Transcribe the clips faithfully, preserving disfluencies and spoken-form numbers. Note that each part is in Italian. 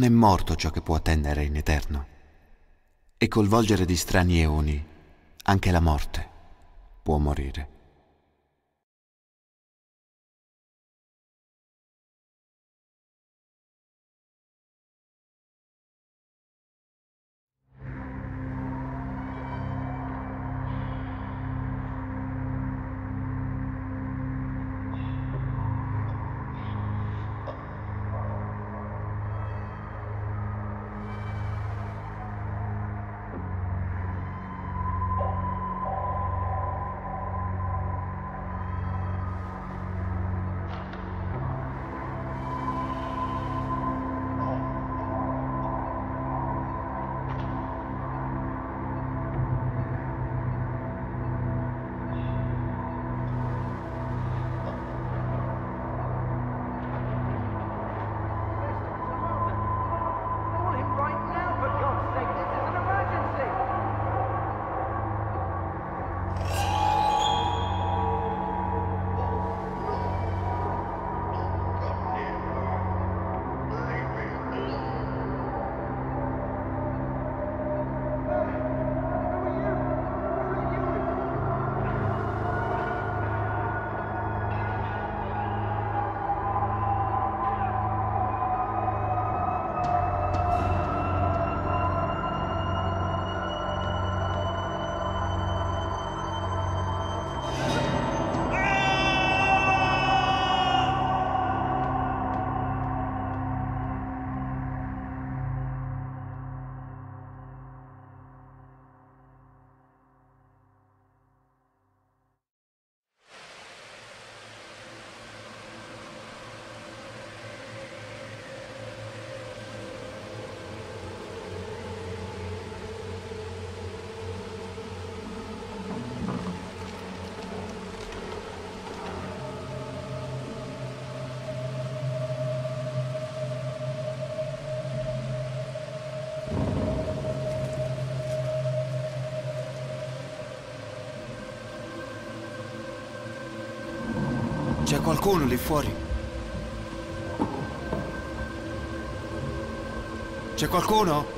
è morto ciò che può tendere in eterno. E col volgere di strani eoni, anche la morte può morire. C'è qualcuno lì fuori? C'è qualcuno?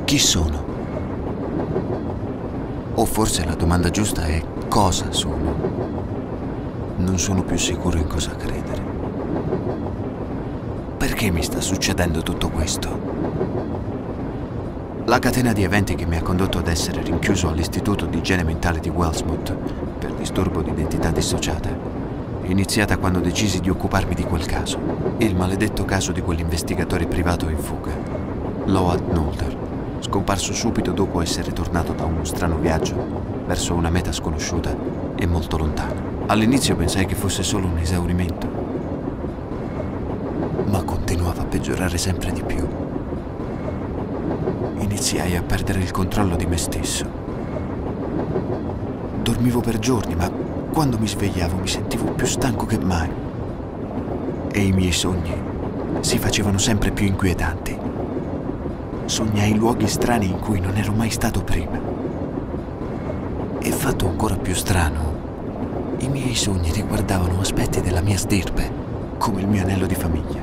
Chi sono? O forse la domanda giusta è cosa sono? Non sono più sicuro in cosa credere. Perché mi sta succedendo tutto questo? La catena di eventi che mi ha condotto ad essere rinchiuso all'istituto di igiene mentale di Wellsmouth per disturbo di identità dissociata è iniziata quando decisi di occuparmi di quel caso, il maledetto caso di quell'investigatore privato in fuga, Load Nolder, scomparso subito dopo essere tornato da uno strano viaggio verso una meta sconosciuta e molto lontana. All'inizio pensai che fosse solo un esaurimento, ma continuava a peggiorare sempre di più. Iniziai a perdere il controllo di me stesso. Dormivo per giorni, ma quando mi svegliavo mi sentivo più stanco che mai. E i miei sogni si facevano sempre più inquietanti. Sognai luoghi strani in cui non ero mai stato prima. E fatto ancora più strano, i miei sogni riguardavano aspetti della mia stirpe, come il mio anello di famiglia.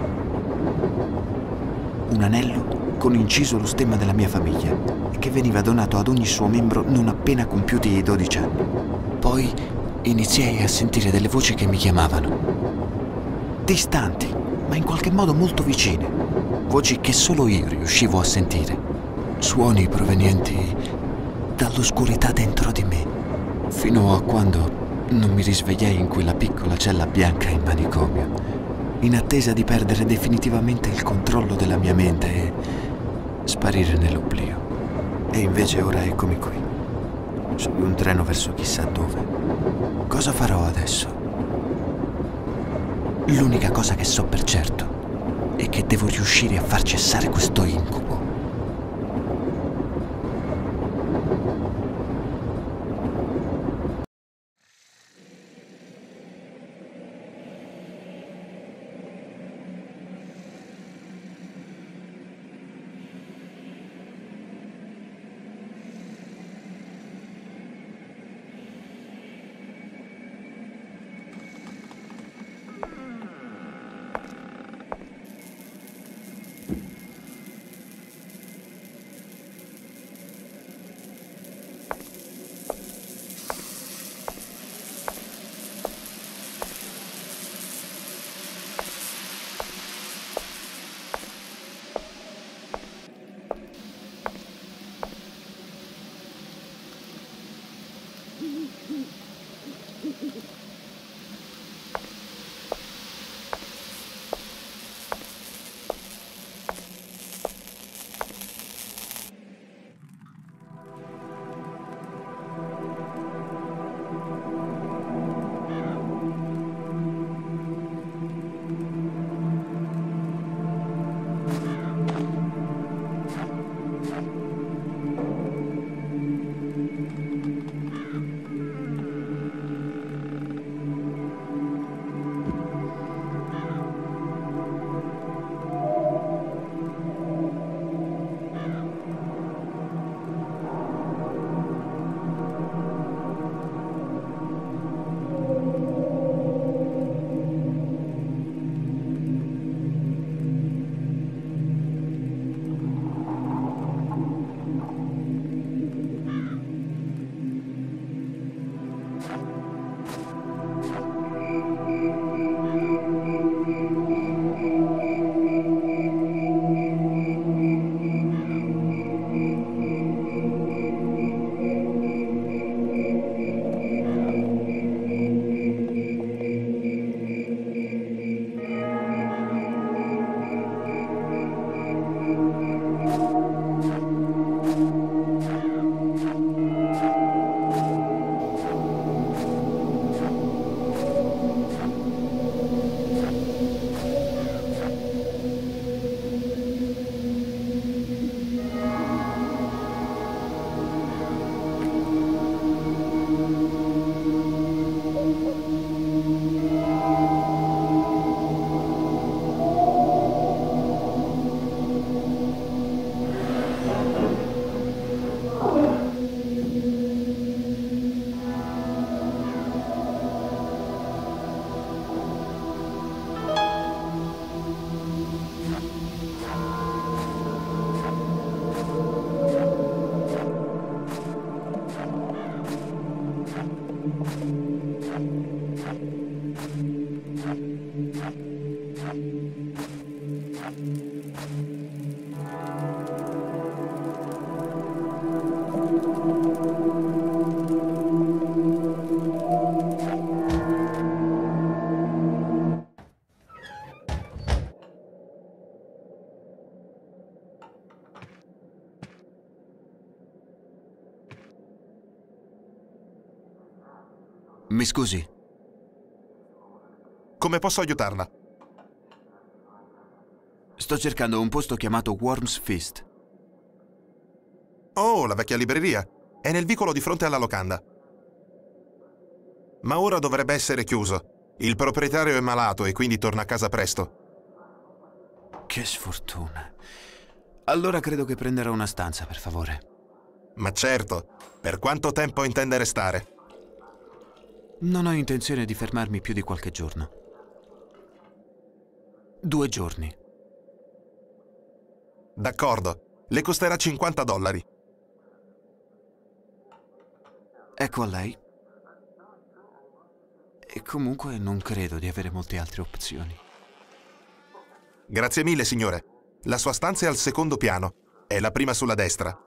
Un anello con inciso lo stemma della mia famiglia e che veniva donato ad ogni suo membro non appena compiuti i dodici anni. Poi iniziai a sentire delle voci che mi chiamavano. Distanti, ma in qualche modo molto vicine. Voci che solo io riuscivo a sentire. Suoni provenienti dall'oscurità dentro di me. Fino a quando non mi risvegliai in quella piccola cella bianca in manicomio, in attesa di perdere definitivamente il controllo della mia mente e sparire nell'oblio. E invece ora eccomi qui, su di un treno verso chissà dove. Cosa farò adesso? L'unica cosa che so per certo è che devo riuscire a far cessare questo incubo. Mi scusi? Come posso aiutarla? Sto cercando un posto chiamato Worm's Feast. Oh, la vecchia libreria. È nel vicolo di fronte alla locanda. Ma ora dovrebbe essere chiuso. Il proprietario è malato e quindi torna a casa presto. Che sfortuna. Allora credo che prenderò una stanza, per favore. Ma certo. Per quanto tempo intende restare? Non ho intenzione di fermarmi più di qualche giorno. Due giorni. D'accordo. Le costerà cinquanta dollari. Ecco a lei. E comunque non credo di avere molte altre opzioni. Grazie mille, signore. La sua stanza è al secondo piano. È la prima sulla destra.